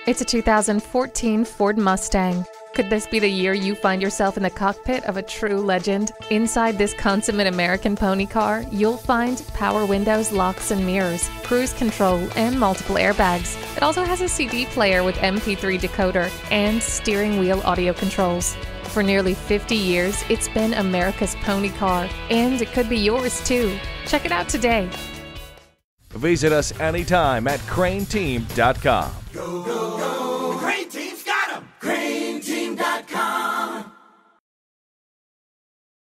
It's a 2014 Ford Mustang. Could this be the year you find yourself in the cockpit of a true legend? Inside this consummate American pony car, you'll find power windows, locks and mirrors, cruise control, and multiple airbags. It also has a CD player with MP3 decoder and steering wheel audio controls. For nearly 50 years, it's been America's pony car, and it could be yours too. Check it out today. Visit us anytime at crainteam.com. Go, go.